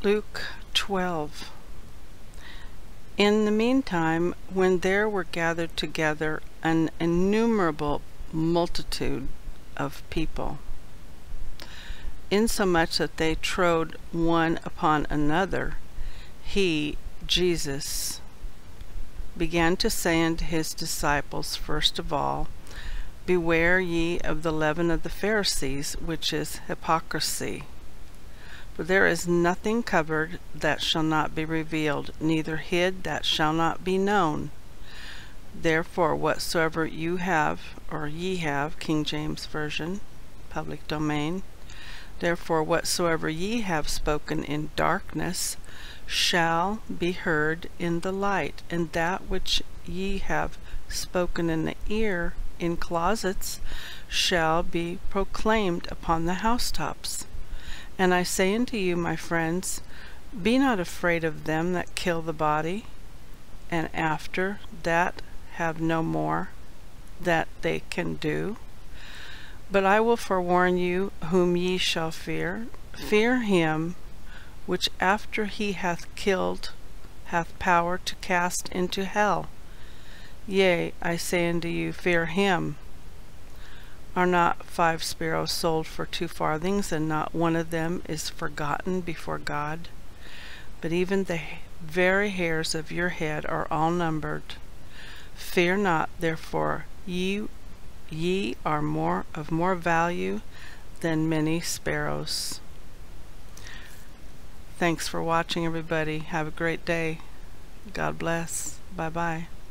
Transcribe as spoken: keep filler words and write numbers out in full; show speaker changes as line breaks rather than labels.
Luke twelve. In the meantime, when there were gathered together an innumerable multitude of people, insomuch that they trode one upon another, he, Jesus, began to say unto his disciples, first of all, Beware ye of the leaven of the Pharisees, which is hypocrisy. For there is nothing covered that shall not be revealed, neither hid that shall not be known. Therefore whatsoever you have, or ye have, King James Version, public domain, therefore whatsoever ye have spoken in darkness shall be heard in the light, and that which ye have spoken in the ear in closets shall be proclaimed upon the housetops. And I say unto you, my friends, be not afraid of them that kill the body, and after that have no more that they can do. But I will forewarn you whom ye shall fear. Fear him which after he hath killed hath power to cast into hell. Yea, I say unto you, fear him. Are not five sparrows sold for two farthings, and not one of them is forgotten before God? But even the very hairs of your head are all numbered. Fear not, therefore, ye, ye are more of more value than many sparrows. Thanks for watching, everybody. Have a great day. God bless. Bye-bye.